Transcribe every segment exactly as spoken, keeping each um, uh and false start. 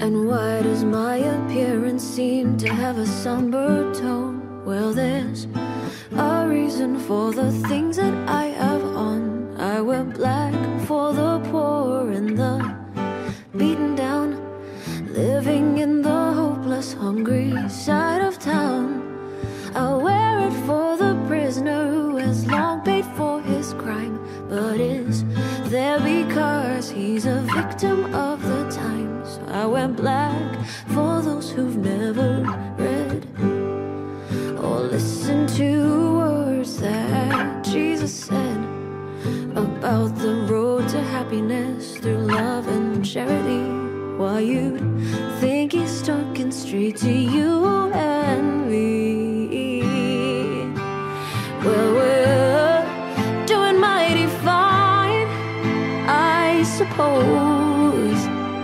And why does my appearance seem to have a somber tone? Well, there's a reason for the things that I have on. I wear black for the poor and the beaten down, living in the hopeless, hungry side of town. I wear it for the prisoner who has long paid for his crime, but is there because he's a victim of the times. I wear black for those who've never read or listened to words that Jesus said about the road to happiness through love and charity. Why you'd think he's talking straight to you and me. Well, we're doing mighty fine, I suppose,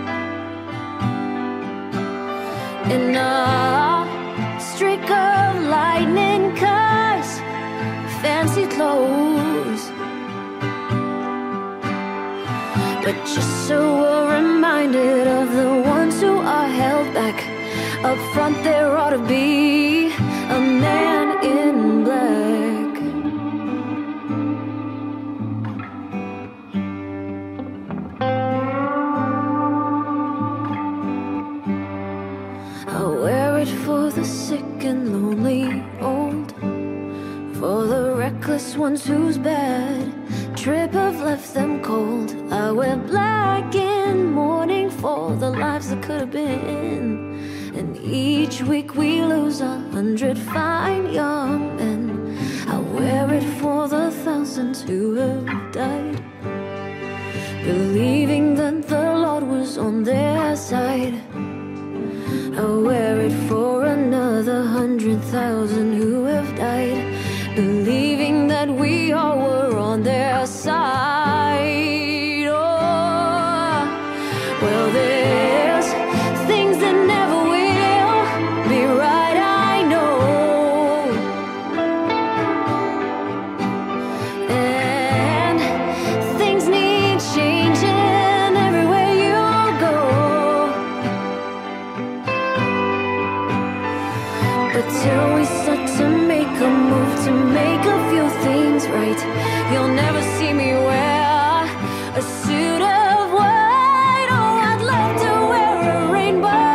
in a streak of lightning, 'cause fancy clothes. But just so we're reminded of the ones who are held back, up front there ought to be a man in black. I wear it for the sick and lonely old, for the reckless ones whose bad trip have left them cold. I wear black in mourning for the lives that could have been, and each week we lose a hundred fine young men. I wear it for the thousands who have died, believing that the Lord was on their side. I wear it for another hundred thousand who have died, believing that we all were on their side. Oh, well, there's things that never will be right, I know. And things need changing everywhere you go. But till we start to make a move to make a few things right, you'll never see me wear a suit of white. Oh, I'd love to wear a rainbow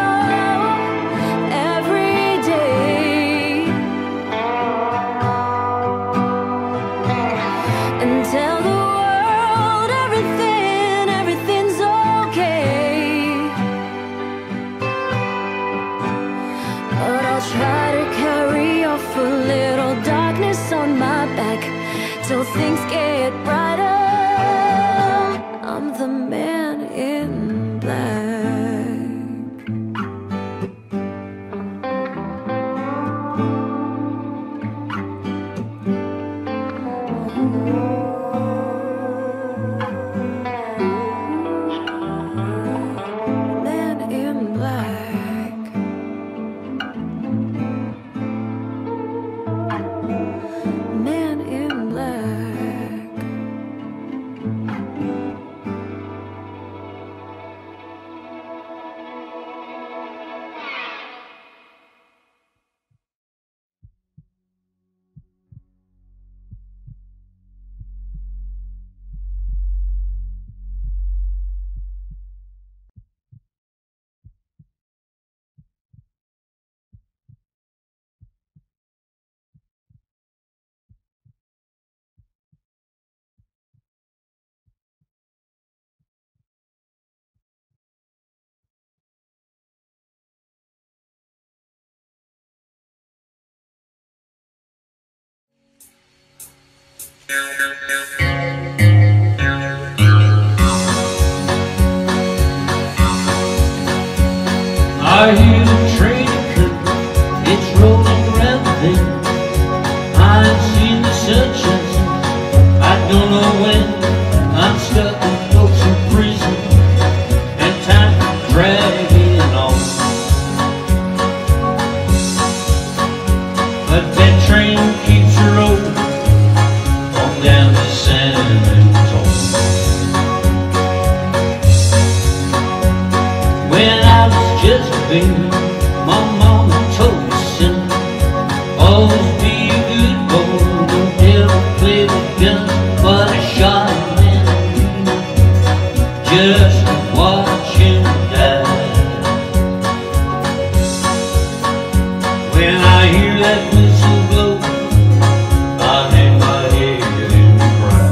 every day and tell the world everything, everything's okay. But I'll try to carry off a little darkness on my back till things get brighter. I'm the man in black. Man in black. Man in black. I hear the train coming, it's rolling around the bend. I ain't seen the sunshine since I don't know when. I'm stuck in Folsom Prison and time dragging on. But that train keeps rolling on down to San Antonio. When I baby, my mama told me, son, always be a good boy, don't ever play with guns, but I shot him in just to watch him die. When I hear that whistle blow, I hang my head and cry.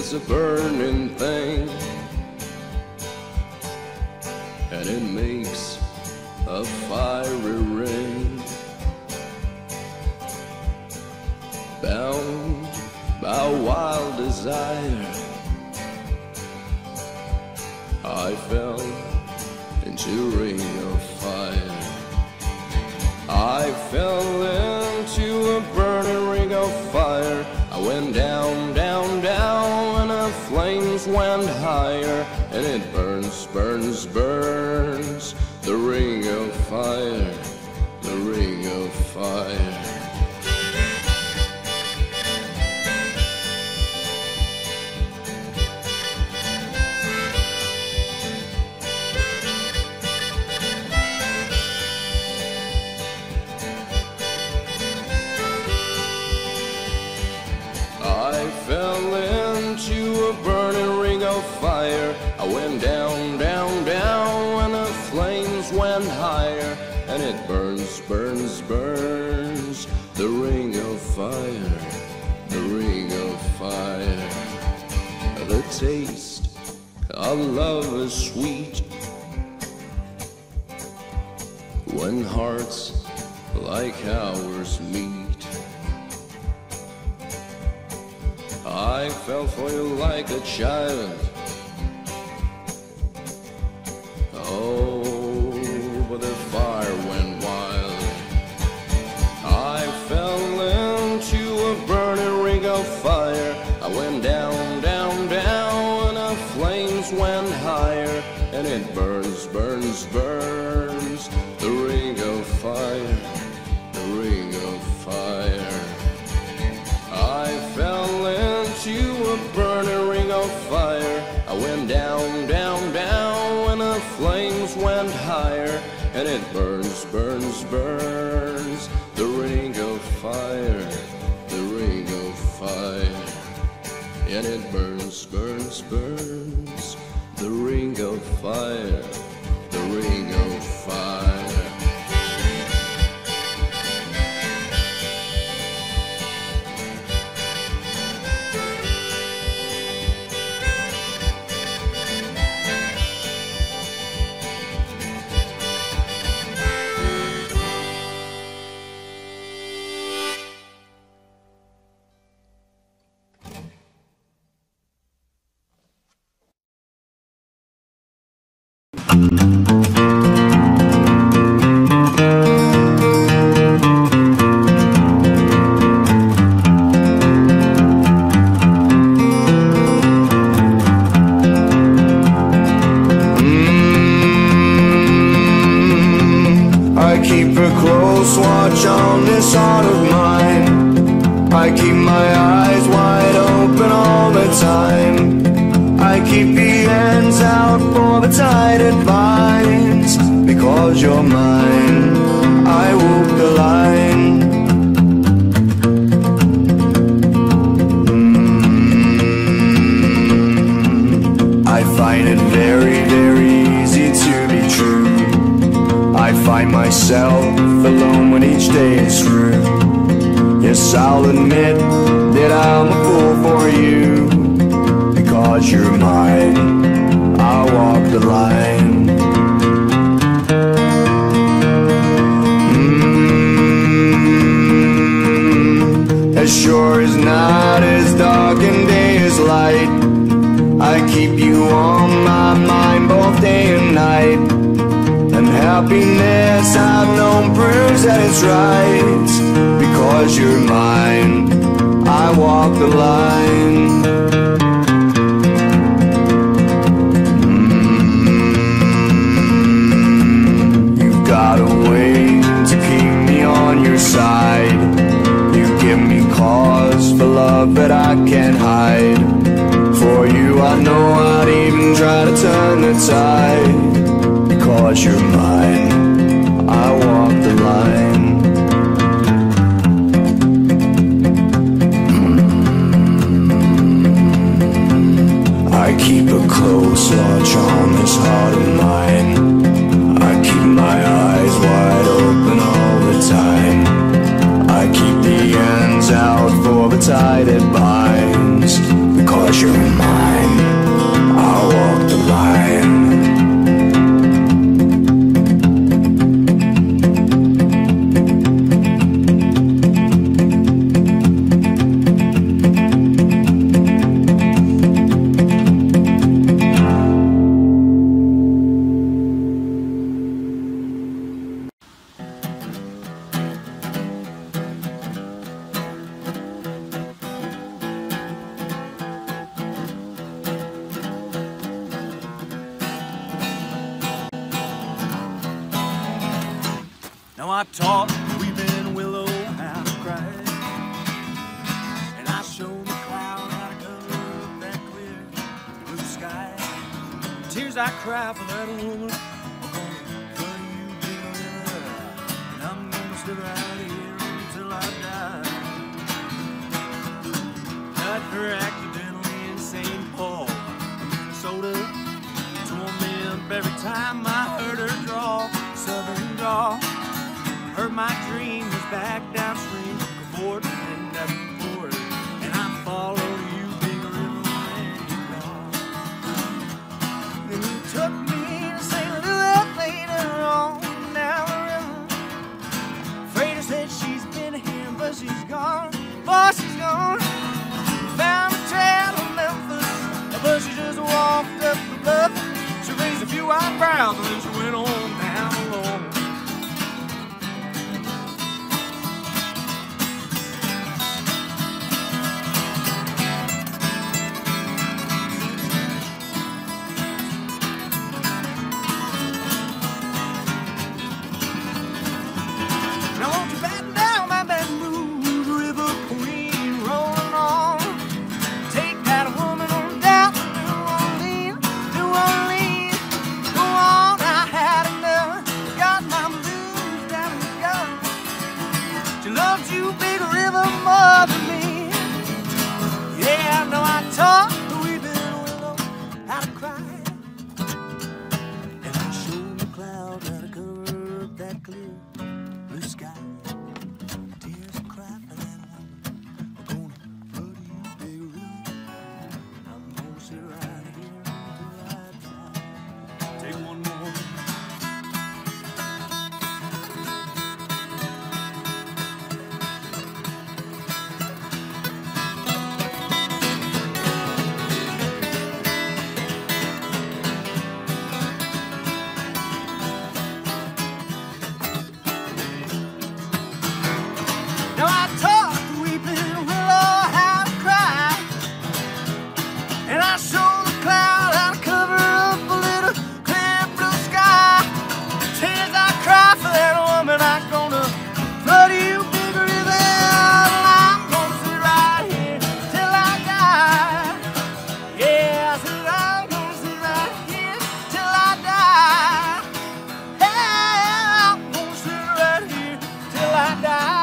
is a burning thing, and it makes a fiery ring. Bound by wild desire, I fell into a ring of fire. I fell into a burning ring of fire. I went down, down, down, and the flames went higher. And it burns, burns, burns, the ring of fire, the ring of fire. I fell into a burning ring of fire. I went down, down, down, and the flames went higher. And it burns, burns, burns, the ring of fire, the ring of fire. The taste of love is sweet when hearts like ours meet. I fell for you like a child. Oh, but the fire went wild. I fell into a burning ring of fire. I went down, down, down, and the flames went higher. And it burns, burns, burns, the ring of fire, the ring of fire. I fell into a burning ring of fire. I went down, down, down, and the flames went higher. And it burns, burns, burns, the ring of fire, the ring of fire. And it burns, burns, burns, the ring of fire, the ring of fire. Tide it binds, because you're I taught the weeping willow how to cry, and I showed the cloud how to cover up that clear blue sky. Tears I cry for that woman are gonna cut you big river, and I'm gonna stay right here until I die. Got her accidentally in Saint Paul, Minnesota. Torment every time I heard her draw, southern draw. Heard my dream was back downstream, Fort and that port, and I followed you, big river, where you gone. Then you took me to Saint Louis later on down the river. Freighter said she's been here, but she's gone, boy, she's gone. Found a trail in Memphis, but she just walked up the bluff. She raised a few eyebrows and then she went on down alone. Now won't you batten down my Baton Rouge River Queen, rolling on. Take that woman on down to New Orleans, New Orleans. Go on, I had enough, got my blues down in the gun. She loves you, big river, more than me. Yeah, I know I taught the weeping willow how to cry, and I showed the cloud how to cover up that clear blue sky. Tears cry for that woman are gonna hurt you, big river. I'm gonna sit right here until I die. Take one more. Now I taught the weeping willow how to cry, and I showed the cloud how to cover up a little clear blue sky. Tears I cry for that woman, I'm gonna flood you, big river, and I'm gonna sit right here till I die. Yeah, I said I'm gonna sit right here till I die. Yeah, I'm gonna sit right here till I die.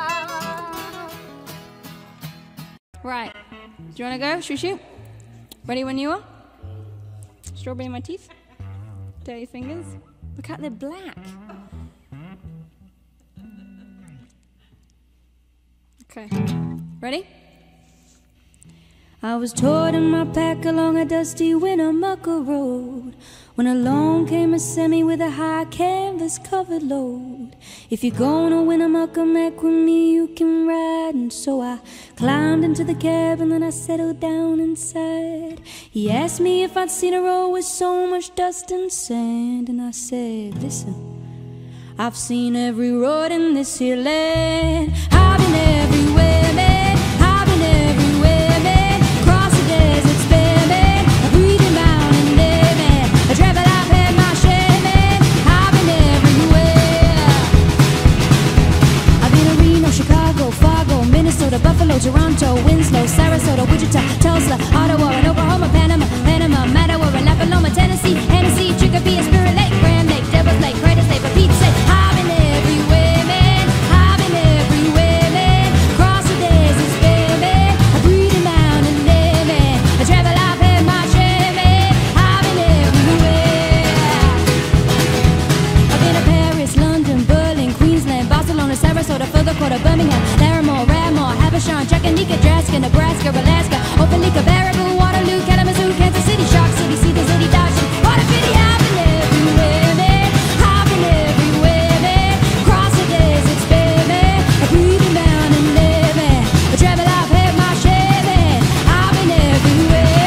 Right. Do you want to go? Should we shoot? Ready when you are? Strawberry in my teeth. Dirty fingers. Look out, they're black. Okay. Ready? I was toting my pack along a dusty Winnemucca road when along came a semi with a high canvas covered load. If you're gonna Winnemucca Mac with me, you can ride. And so I climbed into the cab and then I settled down inside. He asked me if I'd seen a road with so much dust and sand, and I said, listen, I've seen every road in this here land. I've been everywhere, man. I've been everywhere, man. Across the deserts, bare, man. A breathing mountain there, man. A travel I've had my share, man. I've been everywhere. I've been to Reno, Chicago, Fargo, Minnesota, Buffalo, Toronto, Winslow, Sarasota, Wichita, Tulsa, Ottawa, and Oklahoma, Panama, Panama, Mattawa, and La Paloma, Tennessee, Hennessy, Chicopee, and Spirit Lake, Grand Lake, Devil's Lake, Crater Lake, but Pete's sake, I've been everywhere, man. I've been everywhere, man. Across the deserts, bare, man. A breathing mountain there, man. A travel I've had my share, man. I've been everywhere. I've been to Paris, London, Berlin, Queensland, Barcelona, Sarasota, further quarter, Birmingham, Larimore, Radmore, Havashon, Chattanooga, Nebraska, Nebraska, Alaska, Opelika, Baraboo, Waterloo, Kalamazoo, Kansas City, Shark City, Cedar City, Dodge, Water City. I've been everywhere, man. I've been everywhere, man. Across the deserts, bare, man. A breathing mountain there, man. A travel I've had my share, man. I've been everywhere.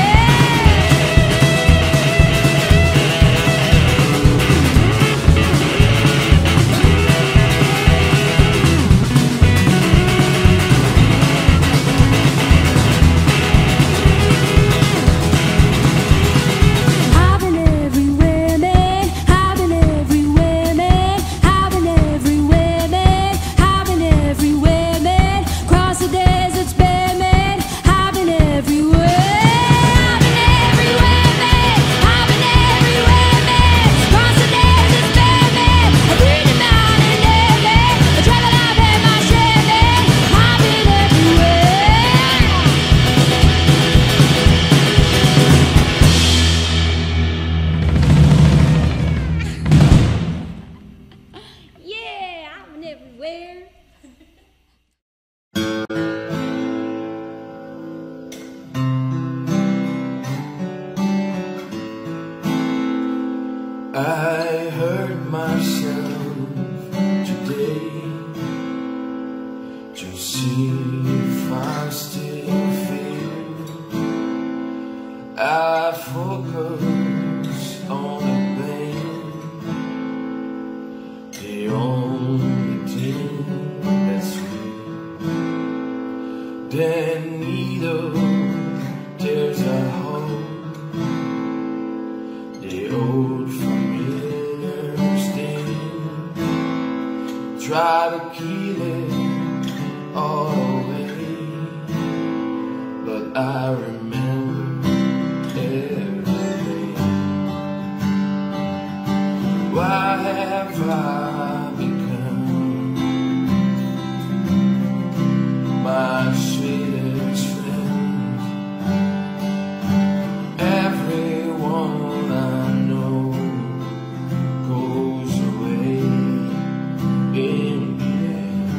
to see if I still feel. I focus on the pain, the only thing that's real. The needle tears a hole, the old familiar sting. Try to kill it all away, but I remember everything. Why have I become my sweetest friend? Everyone I know goes away in the end,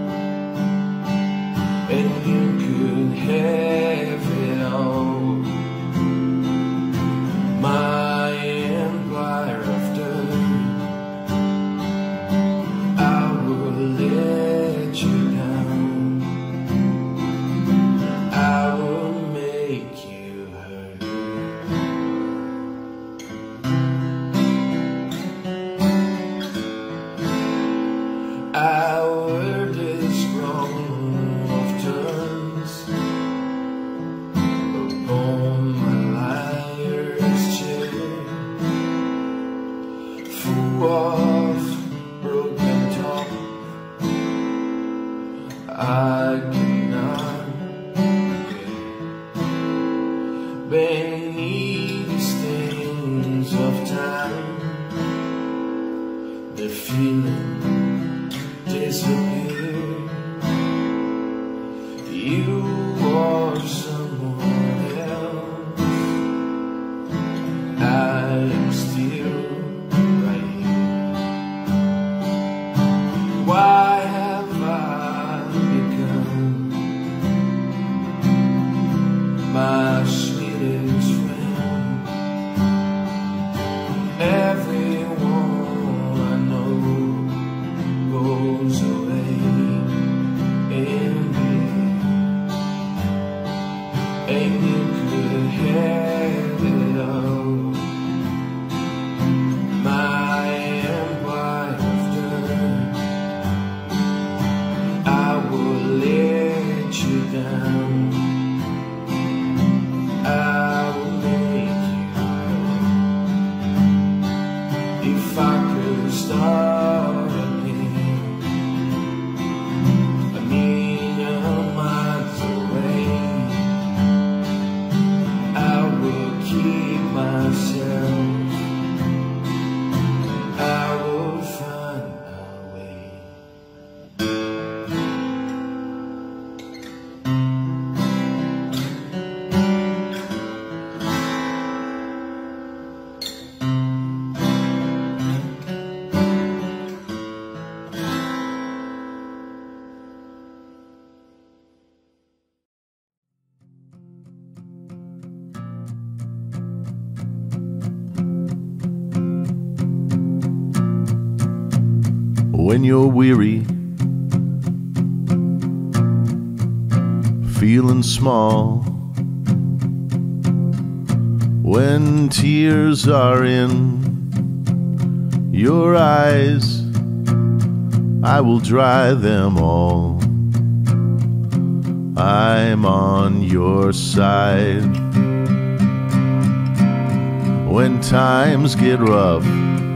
and you could have it all. My empire of dirt, I will let you down. I will make you hurt. Our days grown of turns upon my liar's chair, full of broken talk. I cannot forget beneath the stains of time. The feeling disappeared. You are someone else. I am still right here. Why have I become my sweetest friend? Everyone I know goes away in the end, and you could have it all. My empire of dirt, I will let you down. I will make you hurt. If I could start again, a million miles away, I will keep myself. I will find a way. When you're weary, feeling small, when tears are in your eyes, I will dry them all. I'm on your side. When times get rough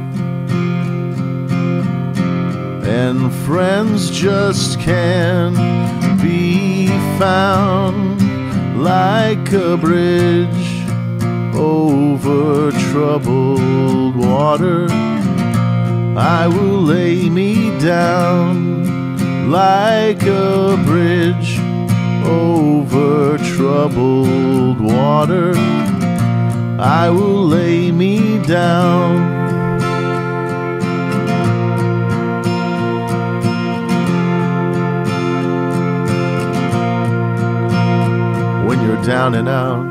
and friends just can't be found, like a bridge over troubled water, I will lay me down. Like a bridge over troubled water, I will lay me down. When you're down and out,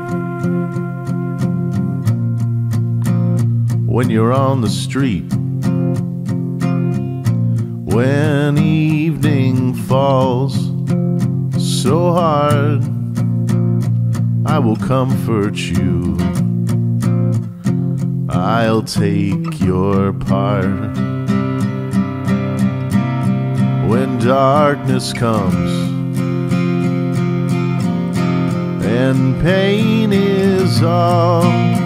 when you're on the street, when evening falls so hard, I will comfort you. I'll take your part. When darkness comes and pain is all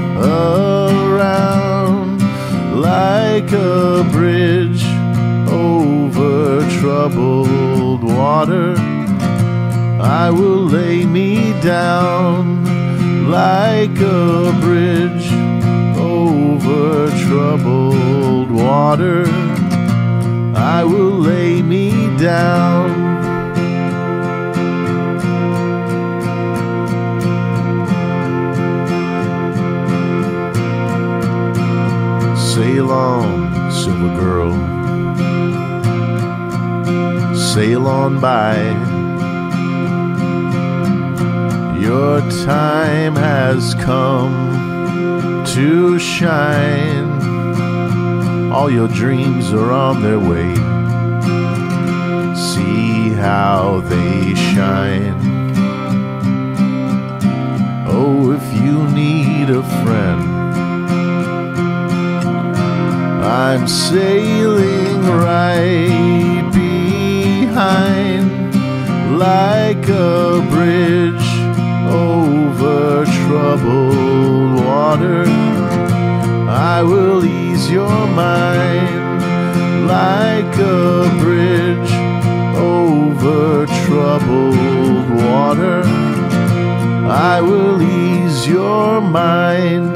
around, like a bridge over troubled water, I will lay me down. Like a bridge over troubled water, I will lay me down. Sail on, silver girl, sail on by. Your time has come to shine. All your dreams are on their way. See how they shine. Oh, if you need a friend, I'm sailing right behind. Like a bridge over troubled water, I will ease your mind. Like a bridge over troubled water, I will ease your mind.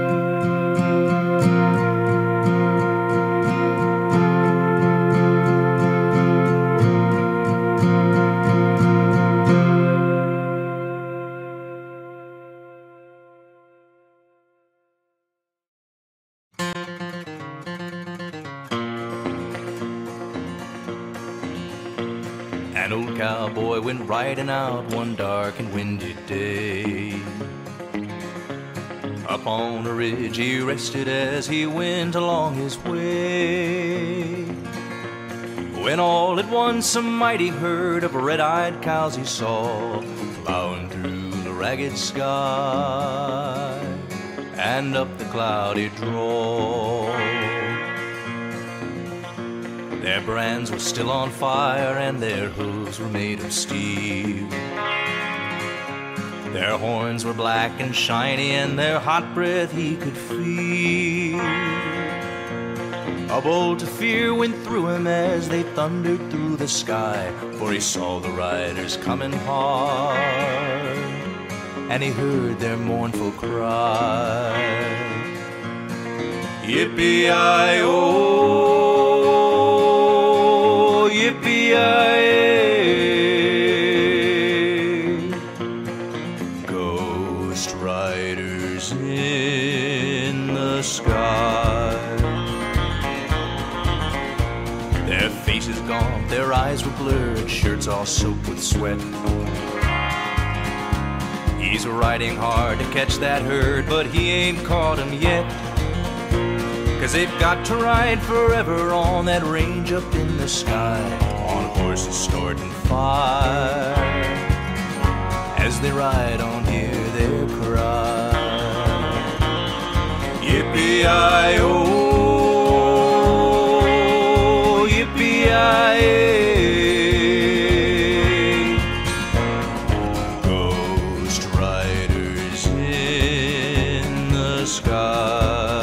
An old cowboy went riding out one dark and windy day. Up on a ridge he rested as he went along his way, when all at once a mighty herd of red-eyed cows he saw plowing through the ragged sky and up the cloudy draw. Their brands were still on fire and their hooves were made of steel. Their horns were black and shiny and their hot breath he could feel. A bolt of fear went through him as they thundered through the sky, for he saw the riders coming hard and he heard their mournful cry. Yippee-i-oh, yippee-i-ay, ghost riders in the sky. Their faces gaunt, their eyes were blurred, shirts all soaked with sweat. He's riding hard to catch that herd, but he ain't caught 'em yet. 'Cause they've got to ride forever on that range up in the sky, on horses snorting fire. As they ride on, hear their cry. Yippee-i-oh, yippee-i-ay, ghost riders in the sky.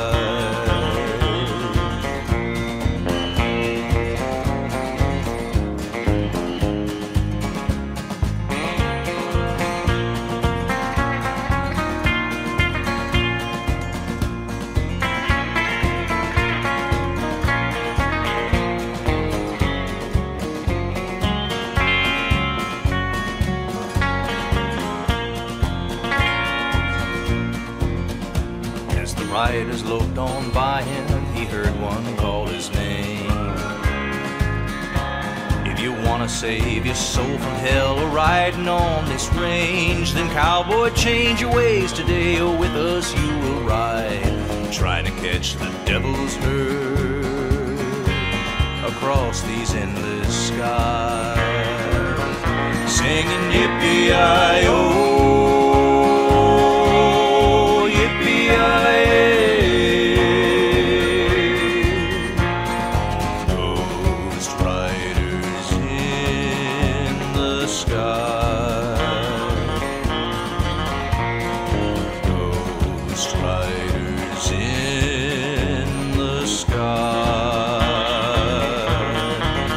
Riders loped on by him, he heard one call his name. If you want to save your soul from hell riding on this range, then cowboy, change your ways today, or with us you will ride, trying to catch the devil's herd across these endless skies. singing yippee-i-oh, yippee-i-ay. Ghost riders in the sky, ghost riders in the sky,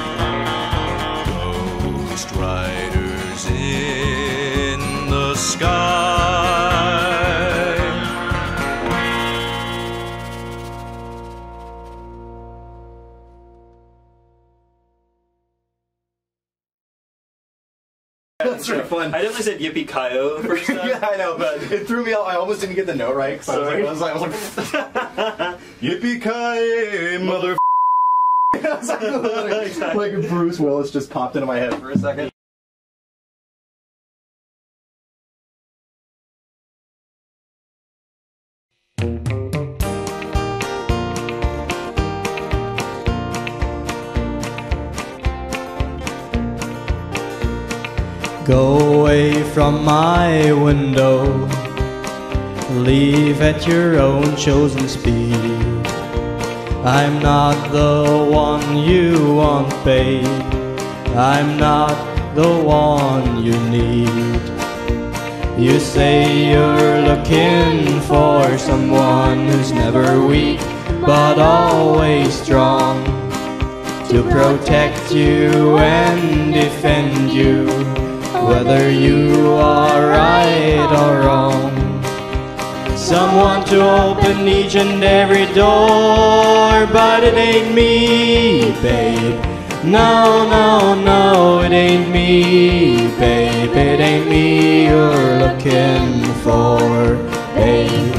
ghost riders in the sky. That's really fun. I definitely said yippee-ki-yo the first time. Yeah, I know, but it threw me out. I almost didn't get the note right. So I was like, I was like, yippee-ki-yay, mother. I was like, like Bruce Willis just popped into my head for a second. Go away from my window, leave at your own chosen speed. I'm not the one you want, babe, I'm not the one you need. You say you're looking for someone who's never weak, but always strong, to protect you and defend you, whether you are right or wrong. Someone to open each and every door, but it ain't me, babe. No, no, no, it ain't me, babe. It ain't me you're looking for, babe.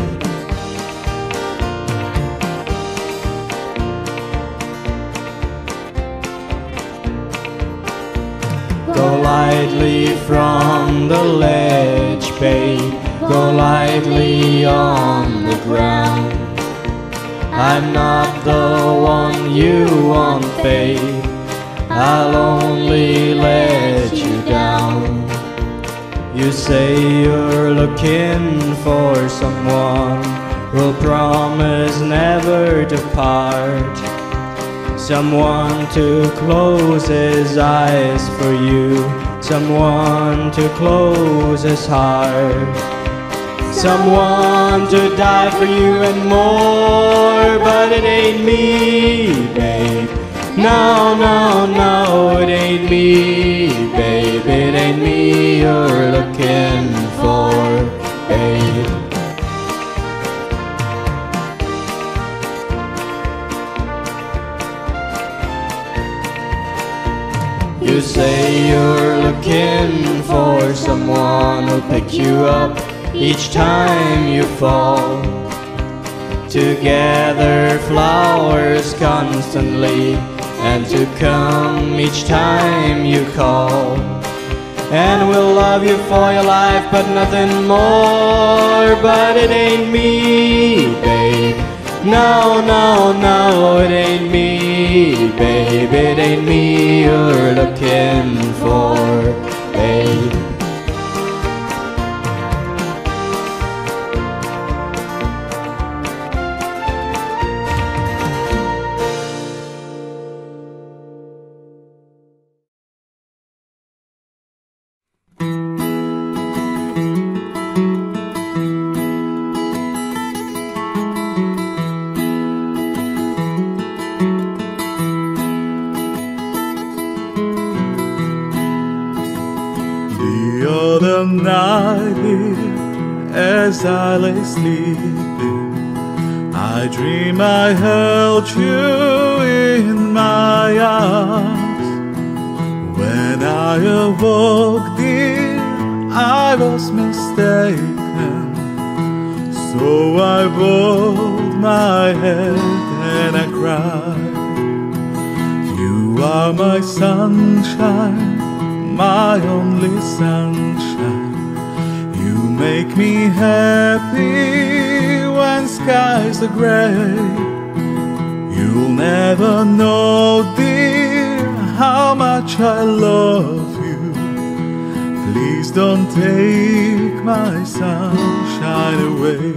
Go lightly from the ledge, babe. Go lightly on the ground. I'm not the one you want, babe. I'll only let you down. You say you're looking for someone who'll promise never to part, someone to close his eyes for you, someone to close his heart, someone to die for you and more. But it ain't me, babe. No, no, no, it ain't me, babe. It ain't me you're looking for, babe. You say you're looking for someone who'll pick you up each time you fall, to gather flowers constantly, and to come each time you call, and will love you for your life but nothing more. But it ain't me, babe. No, no, no, it ain't me, babe. It ain't me you're looking for, babe. The night, as I lay sleeping, I dream I held you in my arms. When I awoke, dear, I was mistaken, so I bowed my head and I cried. You are my sunshine, my only sunshine. You make me happy when skies are gray. You'll never know, dear, how much I love you. Please don't take my sunshine away.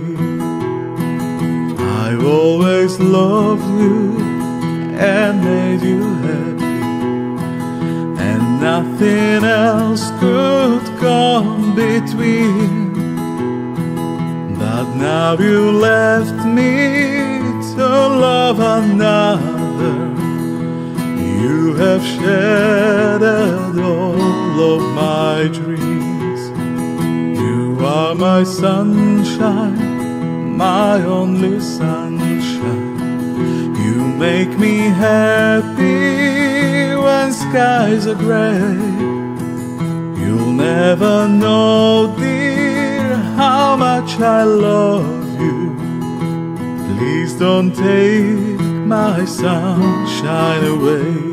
I've always loved you and made you happy, and nothing else could come between. But now you left me to love another. You have shattered all of my dreams. You are my sunshine, my only sunshine. You make me happy when skies are gray. You'll never know, dear, how much I love you. Please don't take my sunshine away.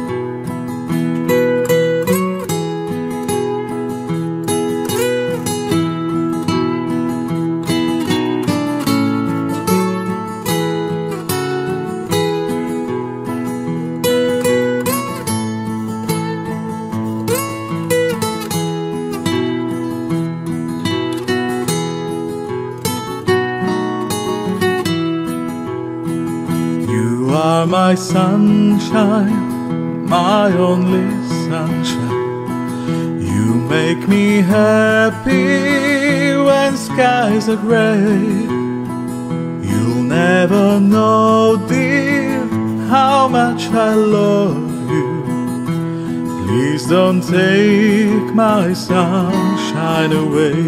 You are my sunshine, my only sunshine. You make me happy when skies are gray. You'll never know, dear, how much I love you. Please don't take my sunshine away.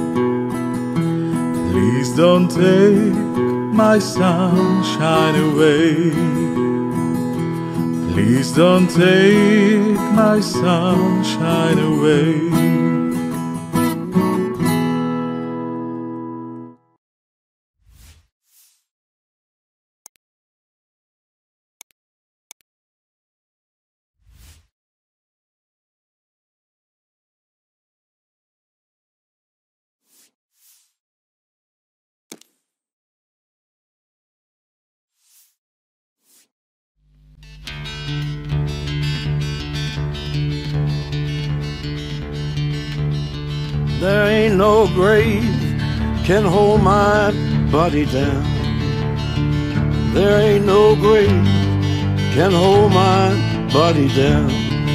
Please don't take my sunshine away. Please don't take my sunshine away. There ain't no grave can hold my body down. There ain't no grave can hold my body down.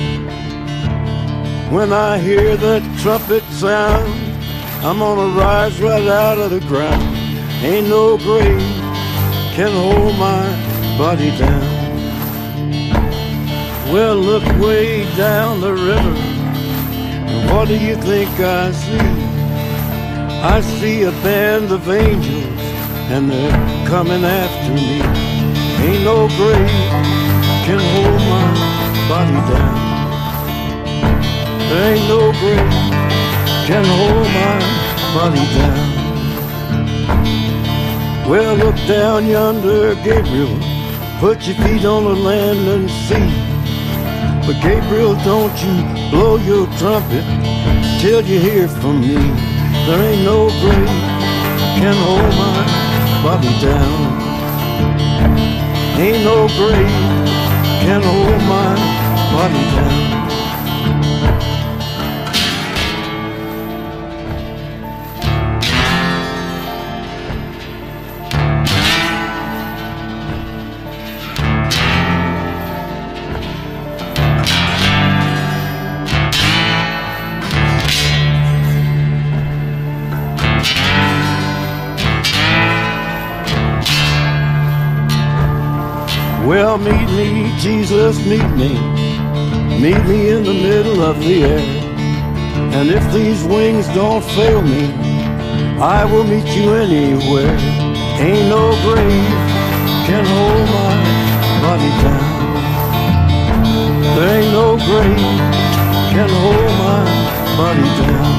When I hear that trumpet sound, I'm gonna rise right out of the ground. Ain't no grave can hold my body down. Well, look way down the river. What do you think I see? I see a band of angels, and they're coming after me. Ain't no grave can hold my body down. There ain't no grave can hold my body down. Well, look down yonder, Gabriel. Put your feet on the land and see. But Gabriel, don't you blow your trumpet till you hear from me. There ain't no grave can hold my body down. Ain't no grave can hold my body down. Well, meet me, Jesus, meet me. Meet me in the middle of the air. And if these wings don't fail me, I will meet you anywhere. Ain't no grave can hold my body down. There ain't no grave can hold my body down.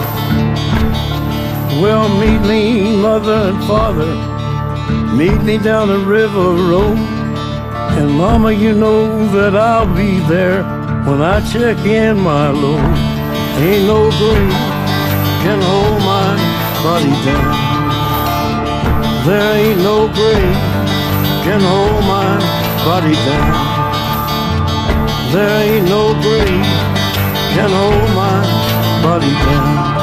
Well, meet me, mother and father. Meet me down the river road. And mama, you know that I'll be there when I check in my load. Ain't no grave can hold my body down. There ain't no grave can hold my body down. There ain't no grave can hold my everybody down.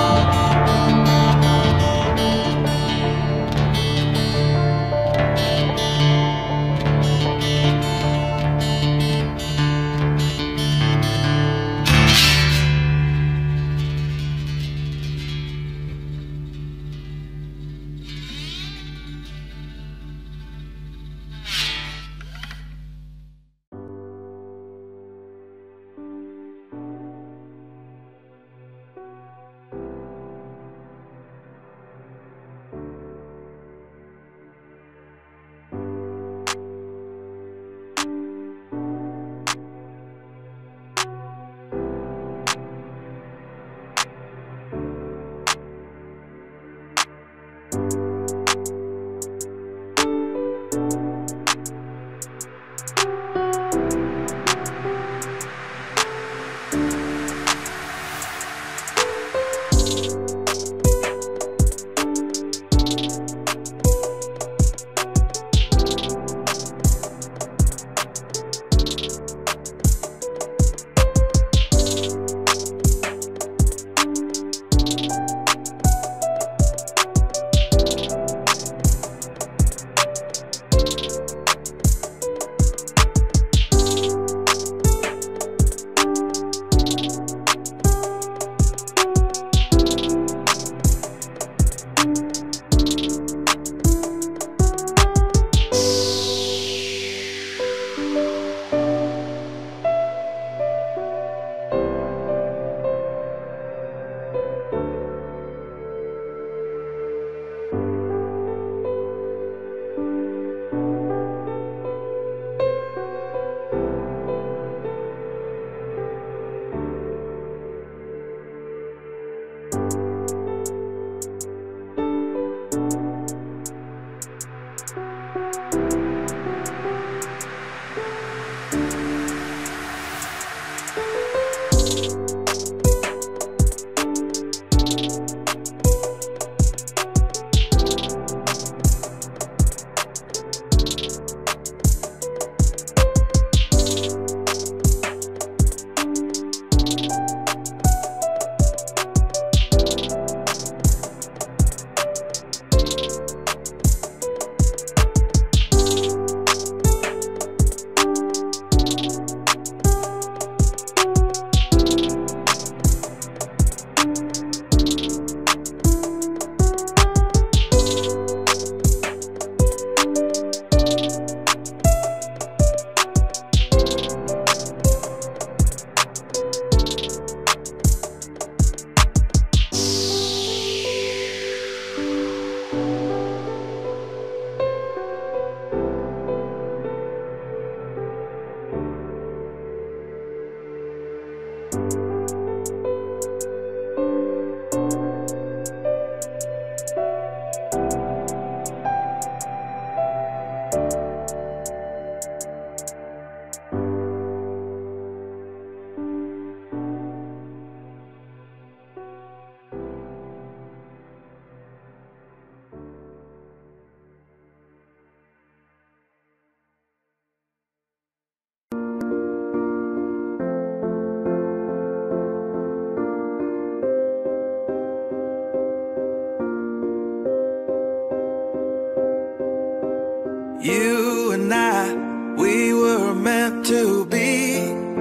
You and I, we were meant to be.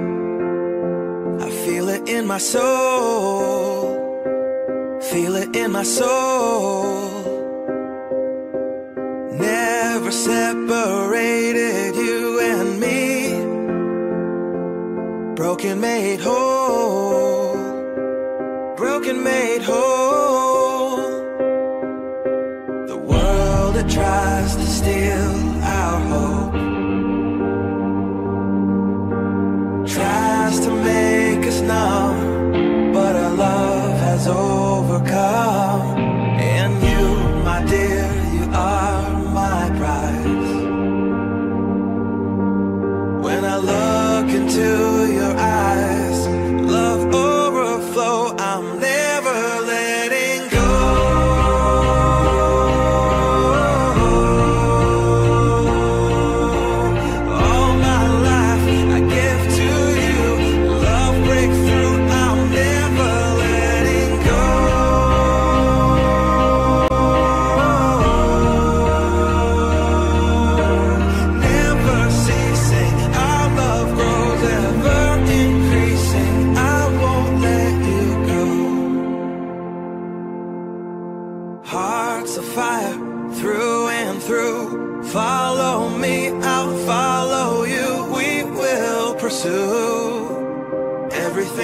I feel it in my soul, feel it in my soul. Never separated, you and me. Broken made whole, broken made whole. The world that tries to steal our hope tries to make us numb, but our love has overcome. And you, my dear, you are my prize. When I look into your eyes, love overflow, I'm never letting go.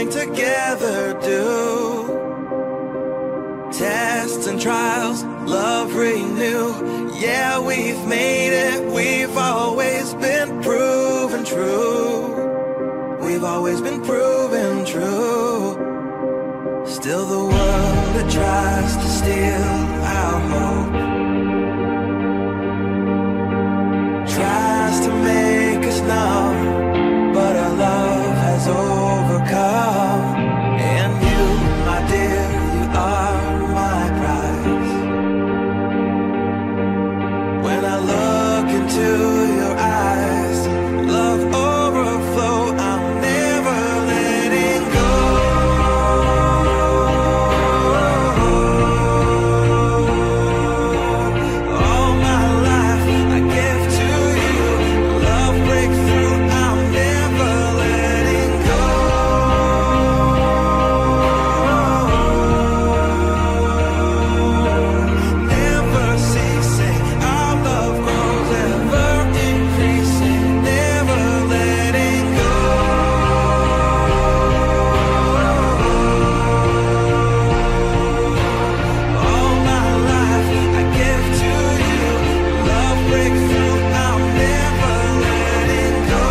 came together do. Tests and trials, love renew. Yeah, we've made it, we've always been proven true. We've always been proven true. Still the world that tries to steal our hope tries to make us numb, but our love has overcome. And you, my dear, you are my prize. When I look into your eyes, love overflow, I'm never letting go. All my life I give to you. Love breakthrough, I'm never letting go. Never ceasing, our love grows ever increasing. Never letting go. All my life I give to you. Love breakthrough, I'm never letting go.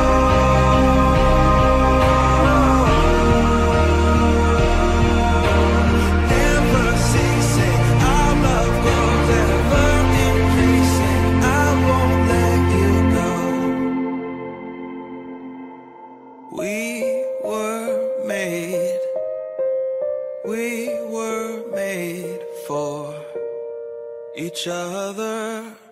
Never ceasing, our love grows ever increasing. I won't let you go. We were made, we were made for each other.